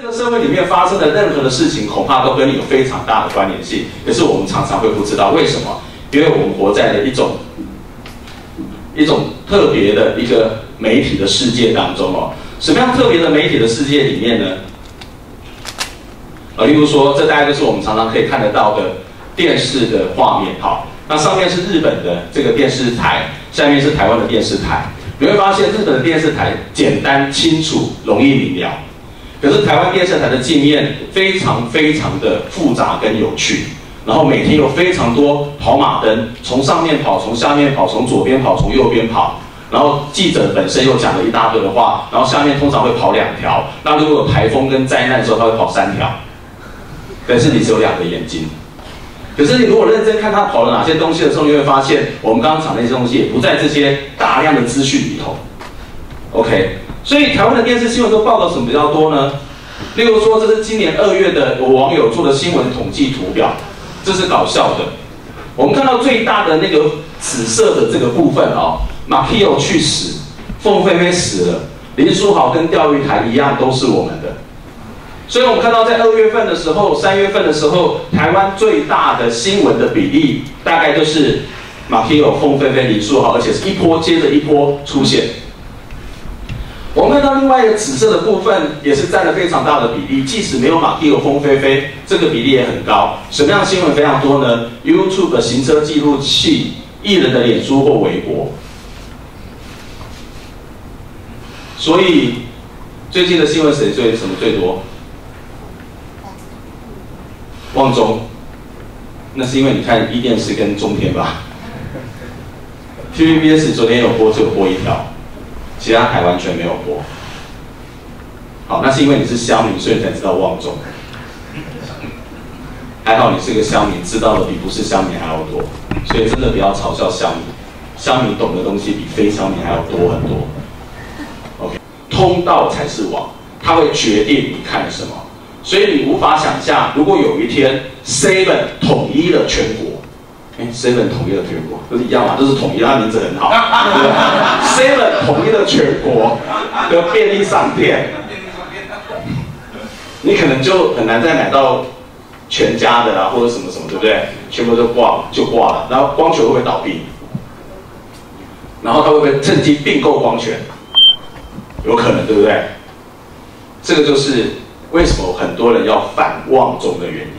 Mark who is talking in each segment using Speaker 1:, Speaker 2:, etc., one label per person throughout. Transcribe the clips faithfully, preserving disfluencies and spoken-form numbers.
Speaker 1: 个社会里面发生的任何的事情，恐怕都跟你有非常大的关联性。可是我们常常会不知道为什么，因为我们活在了一种一种特别的一个媒体的世界当中哦。什么样特别的媒体的世界里面呢？啊，例如说，这大概就是我们常常可以看得到的电视的画面。好，那上面是日本的这个电视台，下面是台湾的电视台。你会发现日本的电视台简单清楚、容易明了，可是台湾电视台的镜面非常非常的复杂跟有趣，然后每天有非常多跑马灯，从上面跑，从下面跑，从左边跑，从右边跑。然后记者本身又讲了一大堆的话，然后下面通常会跑两条。那如果有台风跟灾难的时候，他会跑三条。但是你只有两个眼睛。可是你如果认真看他跑了哪些东西的时候，你会发现，我们刚刚讲的那些东西也不在这些大量的资讯里头。OK， 所以台湾的电视新闻都报道什么比较多呢？例如说，这是今年二月的我网友做的新闻统计图表，这是搞笑的。我们看到最大的那个紫色的这个部分哦，马奎欧去死，凤飞飞死了，林书豪跟钓鱼台一样都是我们的。所以我们看到在二月份的时候、三月份的时候，台湾最大的新闻的比例大概就是马奎欧、凤飞飞、林书豪，而且是一波接着一波出现。我们看到另外一个紫色的部分也是占了非常大的比例，即使没有马奎欧、凤飞飞，这个比例也很高。什么样的新闻非常多呢 ？YouTube 的行车记录器、艺人的脸书或微博。所以最近的新闻谁最什么最多？旺中，那是因为你看一电视跟中天吧 ，T V B S 昨天有播，只有播一条，其他台完全没有播。好，那是因为你是乡民，所以你才知道旺中。还好你是个乡民，知道的比不是乡民还要多，所以真的不要嘲笑乡民，乡民懂的东西比非乡民还要多很多。OK， 通道才是网，它会决定你看什么。所以你无法想象，如果有一天 Seven 统一了全国，哎 ，Seven 统一了全国，都是一样嘛，都是统一，它名字很好，对不对 ？Seven 统一了全国的便利商店，你可能就很难再买到全家的啊，或者什么什么，对不对？全部都挂就挂了，然后光泉会不会倒闭？然后他会不会趁机并购光泉？有可能，对不对？这个就是为什么很多人要反旺中的原因，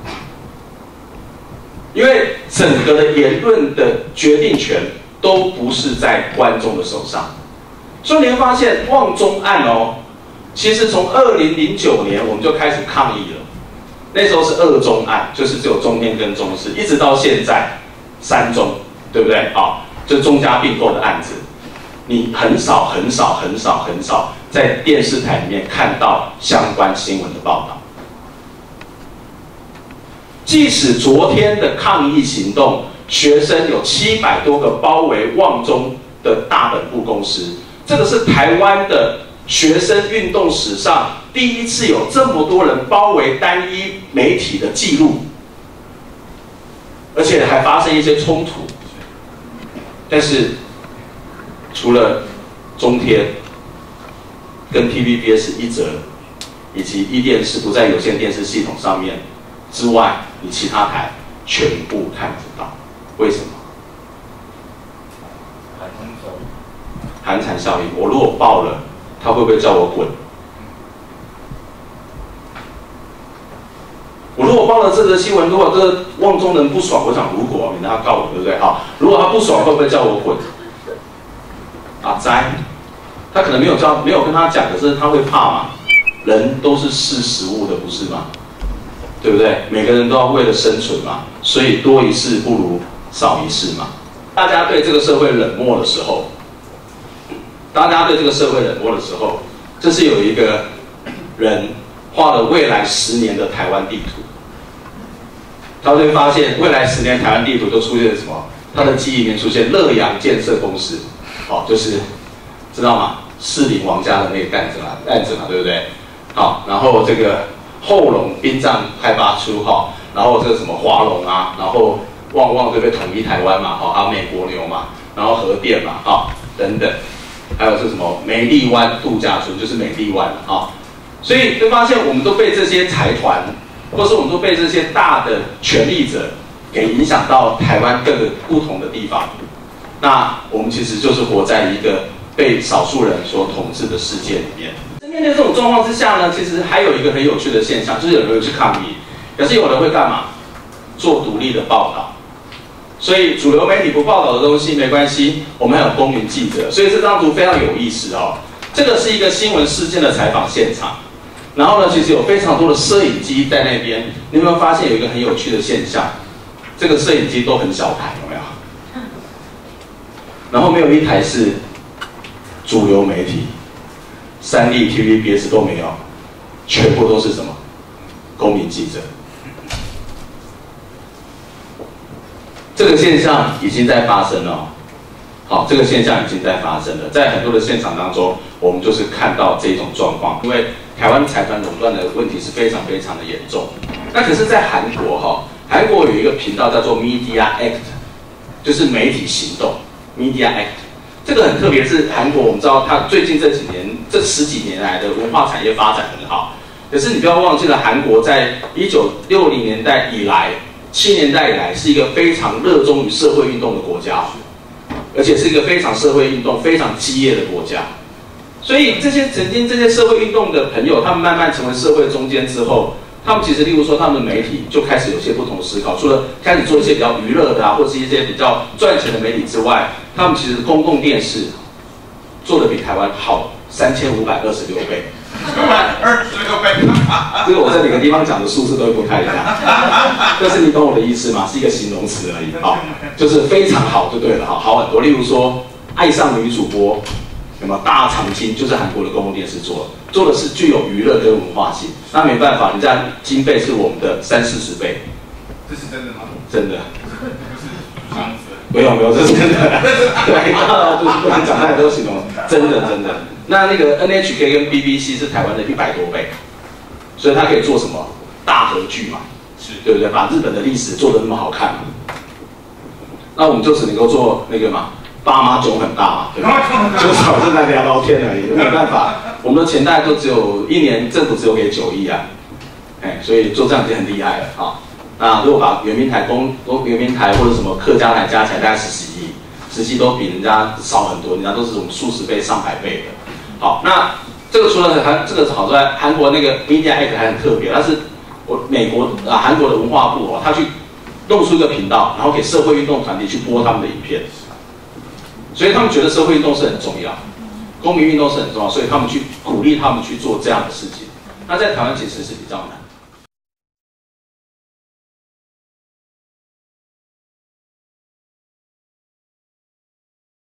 Speaker 1: 因为整个的言论的决定权都不是在观众的手上。所以你会发现旺中案哦，其实从二零零九年我们就开始抗议了，那时候是二中案，就是只有中天跟中视，一直到现在三中，对不对？好，就中嘉并购的案子，你很少很少很少很少在电视台里面看到相关新闻的报道。即使昨天的抗议行动，学生有七百多个包围旺中的大本部公司，这个是台湾的学生运动史上第一次有这么多人包围单一媒体的记录，而且还发生一些冲突。但是除了中天跟 T V B S 一则以及一电视不在有线电视系统上面之外，你其他台全部看不到。为什么？寒蝉效应。我如果报了，他会不会叫我滚？我如果报了这则新闻，如果这个旺中人不爽，我想如果免得他告我，对不对？好，如果他不爽，会不会叫我滚？啊，哉，他可能没有叫，没有跟他讲，可是他会怕嘛？人都是视食物的，不是吗？对不对？每个人都要为了生存嘛，所以多一事不如少一事嘛。大家对这个社会冷漠的时候，大家对这个社会冷漠的时候，这是有一个人画了未来十年的台湾地图，他会发现未来十年台湾地图都出现了什么？他的记忆里面出现乐阳建设公司，哦，就是知道吗？士林王家的那个案子嘛，案子嘛，对不对？好，然后这个后龙殡葬开发出哈，然后这个什么华龙啊，然后旺旺对不对？统一台湾嘛，好，还有美国牛嘛，然后核电嘛，啊等等，还有是什么美丽湾度假村，就是美丽湾啊， 所以会发现我们都被这些财团，或是我们都被这些大的权力者给影响到台湾各个不同的地方。那我们其实就是活在一个被少数人所统治的世界里面。面对这种状况之下呢，其实还有一个很有趣的现象，就是有人会去抗议，可是有人会干嘛？做独立的报道。所以主流媒体不报道的东西没关系，我们还有公民记者。所以这张图非常有意思哦。这个是一个新闻事件的采访现场，然后呢，其实有非常多的摄影机在那边。你有没有发现有一个很有趣的现象？这个摄影机都很小台，有没有？然后没有一台是主流媒体。三立、T V B S 都没有，全部都是什么？公民记者。这个现象已经在发生了。好，这个现象已经在发生了，在很多的现场当中，我们就是看到这种状况。因为台湾财团垄断的问题是非常非常的严重。那可是，在韩国哈，韩国有一个频道叫做 Media Act， 就是媒体行动 Media Act。这个很特别，是韩国，我们知道它最近这几年、这十几年来的文化产业发展很好。可是你不要忘记了，韩国在一九六零年代以来、七年代以来，是一个非常热衷于社会运动的国家，而且是一个非常社会运动非常激烈的国家。所以这些曾经这些社会运动的朋友，他们慢慢成为社会中间之后，他们其实，例如说，他们的媒体就开始有些不同的思考，除了开始做一些比较娱乐的啊，或是一些比较赚钱的媒体之外，他们其实公共电视做的比台湾好三千五百二十六倍。
Speaker 2: 二十六倍，
Speaker 1: 这个我在每个地方讲的数字都会不太一样，但是你懂我的意思吗？是一个形容词而已，好，就是非常好就对了，好，好很多。例如说，爱上女主播，有没有大长今？就是韩国的公共电视做的，做的是具有娱乐跟文化性。那没办法，人家经费是我们的三四十倍。
Speaker 2: 这是真的吗？
Speaker 1: 真的。
Speaker 2: 不是这样子。
Speaker 1: 没有没有，这是真的。对，就是不能讲太多形容，真的真的。那那个 N H K 跟 B B C 是台湾的一百多倍，所以它可以做什么大合剧嘛，
Speaker 2: 是
Speaker 1: 对不对？把日本的历史做得那么好看嘛。那我们就只能够做那个嘛，爸妈囧很大嘛，对吧？就少是来聊聊天而已，没办法。我们的钱大概都只有一年，政府只有给九亿啊，哎，所以做这样已经很厉害了啊。那如果把圆明台公公圆明台或者什么客家台加起来，大概十几亿，实际都比人家少很多，人家都是什么数十倍、上百倍的。好，那这个除了韩这个好之外，韩国那个 Media Act 还很特别，它是我美国啊韩国的文化部哦，他去弄出一个频道，然后给社会运动团体去播他们的影片，所以他们觉得社会运动是很重要，公民运动是很重要，所以他们去鼓励他们去做这样的事情。那在台湾其实是比较难。